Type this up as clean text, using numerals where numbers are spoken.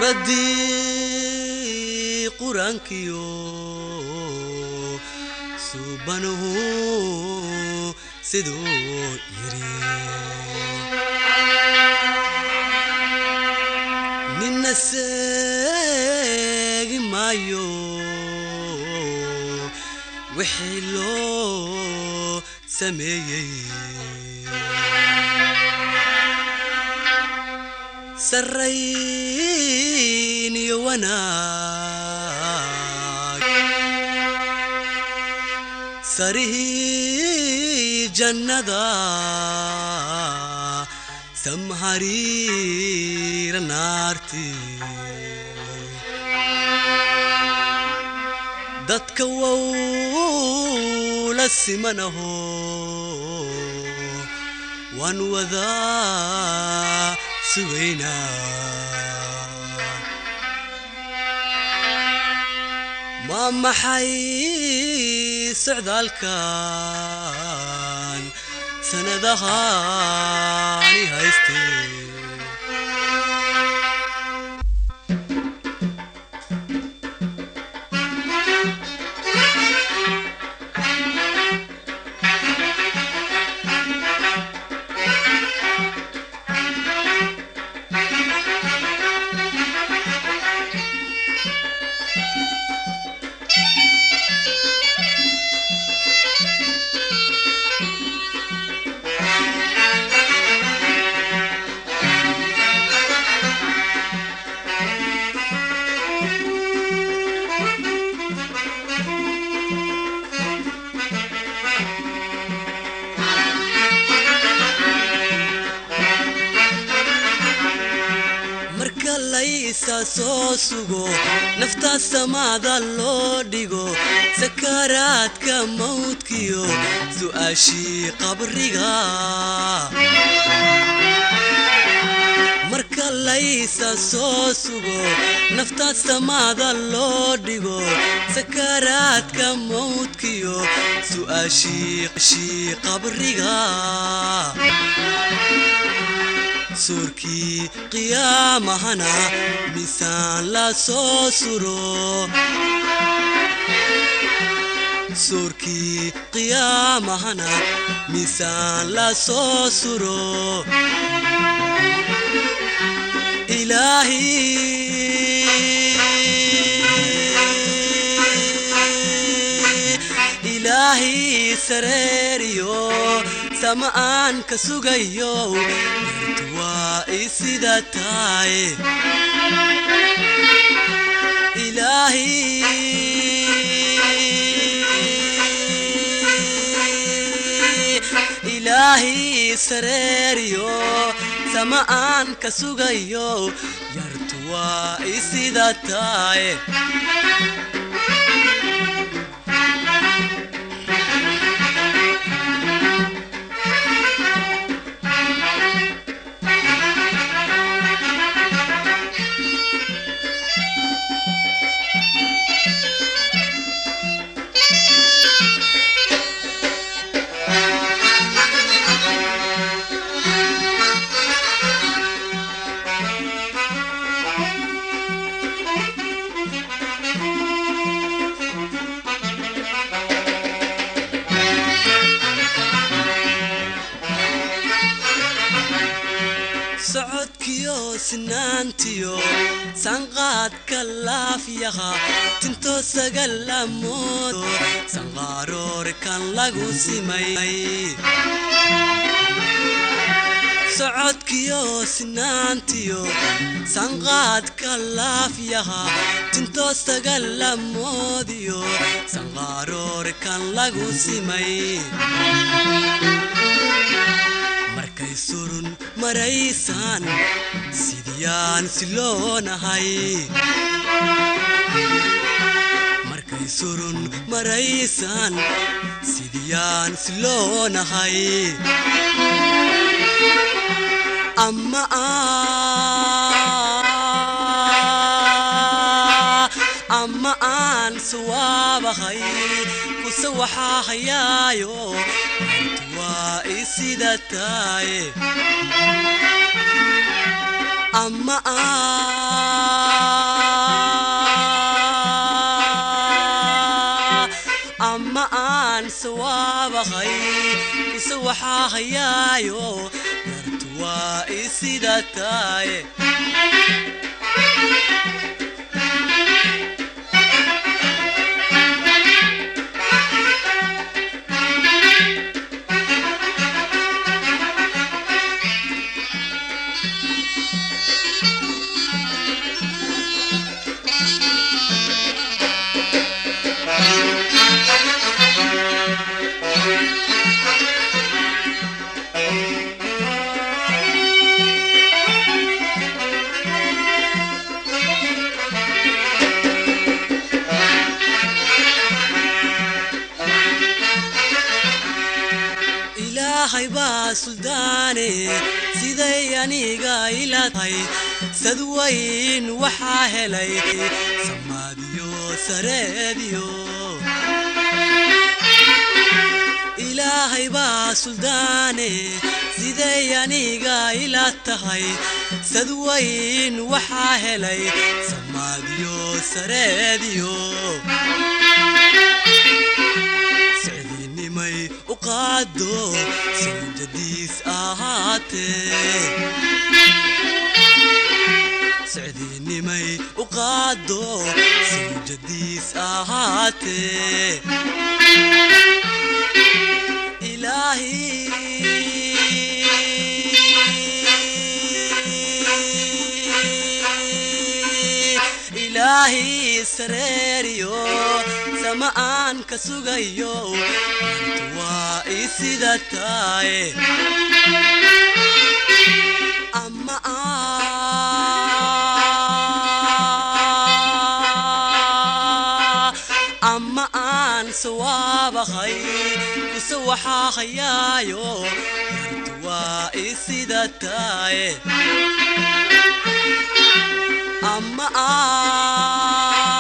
suuradii quraankiyo subanuhu sidoo yiri ninna seegi maayo wixii loo sameeyay سرين يواناك سره جنة سمهرير نارتي دتك وول السمنه وانوذا سوينا ماما حي سعدالكان سندهاني هايستي سوسوغو نفتا سمادا لوديغو سكرات كموت كيو سؤاشي قبريغا مركا ليس سوسوغو نفتا سمادا لوديغو سكرات كموت كيو سؤاشي قبريغا سوركي قيامهنا ميسان لا سوسرو سوركي قيامهنا ميسان لا سوسرو إلهي سريريو سمعان كسوغيو وإسيدا تاي إلهي سريريو سمعان كسوغيو يرتوا إسيدا تاي سنانتيو سانغات كلافيها تنتو سجل أمود سانغارور كان لاغو سيماي سعود كيو سنانتيو سانغات كلافيها تنتو سجل أموديو سانغارور كان لاغو سيماي surun maraysan sidiyaan siloonahay markay surun maraysan sidiyaan siloonahay amma aan suwabahay kusawaxahayaayo وإسيدا تاي أما hayaayo yartu waa isida tahay hayba suldaane siday aniga ila tahay sadwayn waxa helay samaadiyo sareediyo ilaahay baa suldaane siday aniga ila tahay sadwayn waxa helay samaadiyo sareediyo may uqaado sinjadiis ahaate sicdiini may uqaado sinjadiis ahaate ilaahi sareeriyo sama aan ka sugayo waa isida tahay ama aan sawaabahay kusa waxa hayaayo waa isida tahay ama